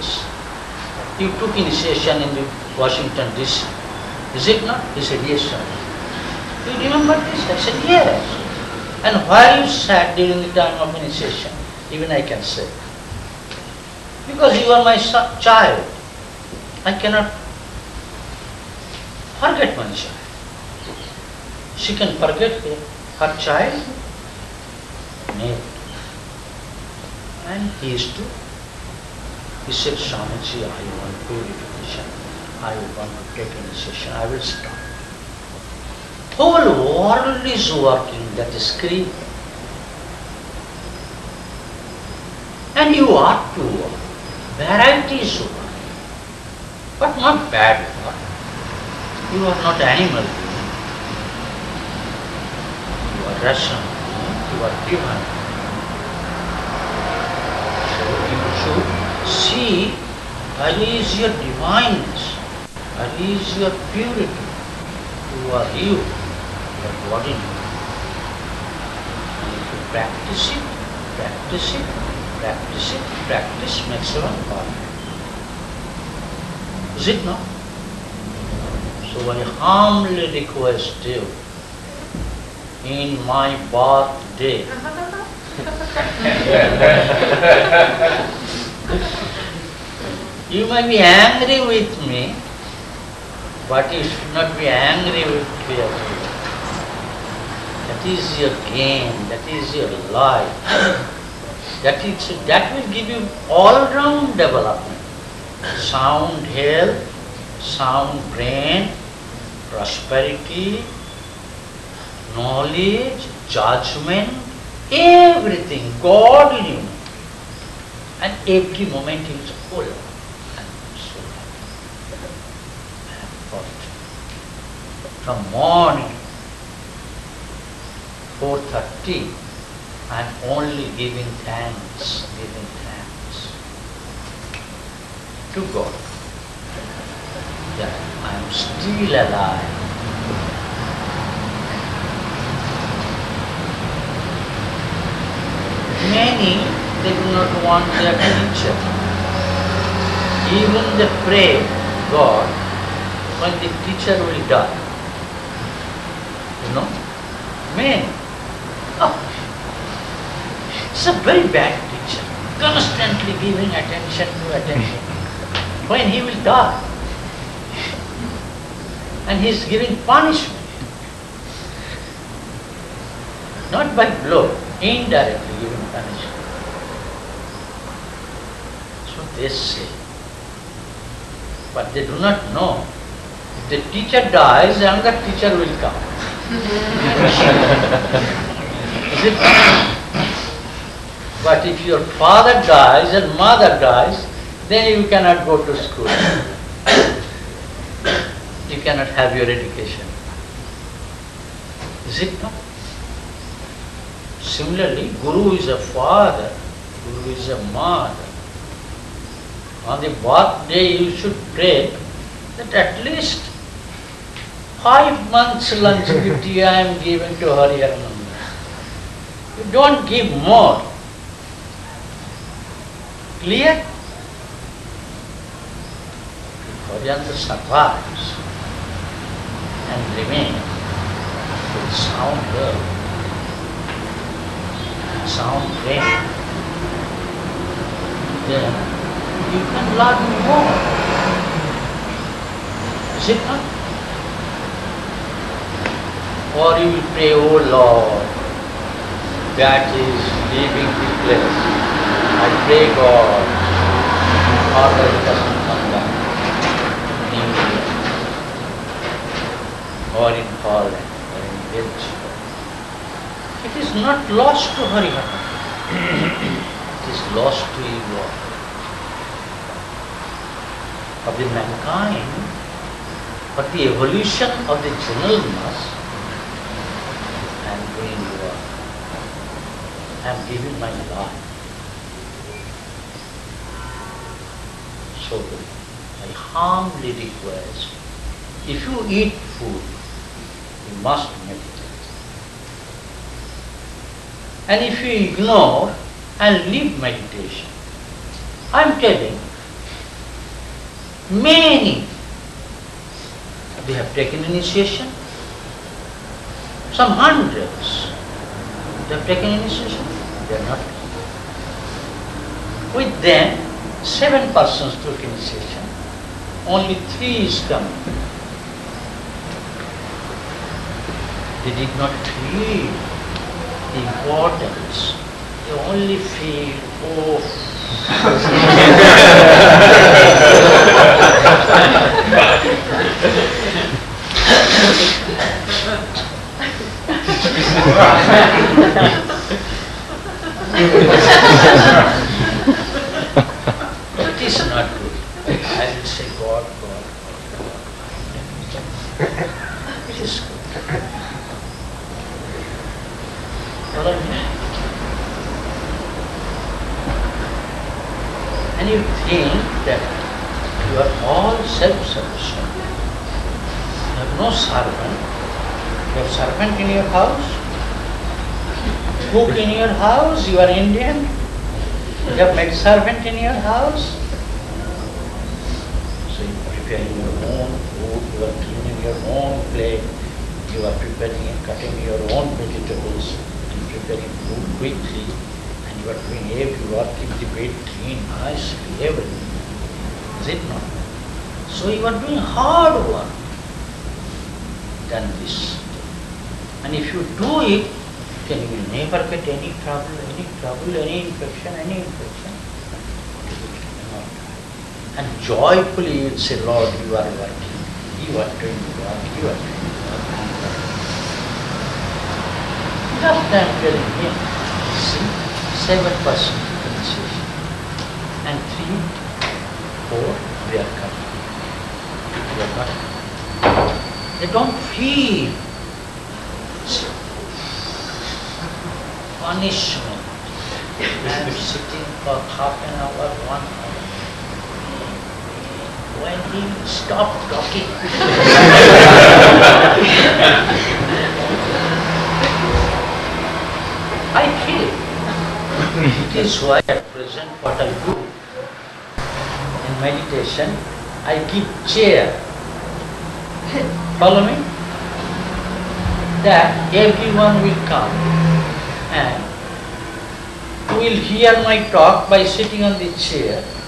yes. You took initiation in the Washington DC. Is it not? He said, yes, sir. You remember this? I said, yes. And where you sat during the time of initiation, even I can say. Because you are my child. I cannot forget my child. She can forget her child? No. And he is to, he said, Swamiji, I want purification. I want to take initiation. I will stop. Whole world is working, that is Kriya. And you ought to work. Varieties work. But not bad work. You are not animal being. You are rational being. You are divine. So you should see what is your divineness, what is your purity. Who are you? Your body. And if you practice it, practice it, practice it, practice makes one perfect. Is it not? So I humbly request you, in my birthday, you may be angry with me, but you should not be angry with fear. That is your gain, that is your life. That will give you all-round development. Sound health, sound brain, prosperity, knowledge, judgment, everything, God in you. And every moment you say, oh Lord, I am so happy. From morning, 4:30, I am only giving thanks to God that I am still alive. Many, they do not want their teacher. Even they pray God when the teacher will die. You know? Many. Oh, it's a very bad teacher, constantly giving attention to attention. When he will die, and he is giving punishment, not by blow, indirectly giving punishment. So they say, but they do not know. If the teacher dies, another teacher will come. Is it? But if your father dies and mother dies, then you cannot go to school. You cannot have your education. Is it not? Similarly, Guru is a father, Guru is a mother. On the birthday you should pray that at least 5 months longevity I am giving to Hariharananda. You don't give more. Clear? Hariharananda survives and remains with sound health, sound brain. Then you can learn more. Is it not? Or you will pray, oh Lord, that is leaving the place. I pray God, order it doesn't come back in India, or in Poland, or in Belgium. It is not lost to Hariharananda. It is lost to you of the mankind, but the evolution of the general mass. I am doing work. I am giving my life. So I humbly request, if you eat food, you must meditate. And if you ignore and leave meditation, I am telling, Many. They have taken initiation. Some hundreds. They have taken initiation. They are not. With them, 7 persons took initiation. Only 3 is coming. They did not feel the importance. They only feel, oh, it is not good. I will say God, God, God, God. It is good. Follow me? And you think that you are all self-sufficient. You have no servant. You have servant in your house. Cook in your house. You are Indian. You have maid servant in your house. So you are preparing your own food. You are cleaning your own plate. You are preparing and cutting your own vegetables and preparing food quickly. You are doing every work, keep the bed clean, nicely, everything. Is it not? So you are doing hard work than this. And if you do it, then you will never get any trouble, any infection, And joyfully you will say, Lord, you are working. You are doing work, you are doing work. Just I am telling him, see, 7% initiation. And 3, 4, they are coming. They are not. They don't feel punishment. I am sitting for half an hour, 1 hour. When he stopped talking. I feel it is why at present what I do in meditation, I give chair. Follow me? That everyone will come and will hear my talk by sitting on the chair.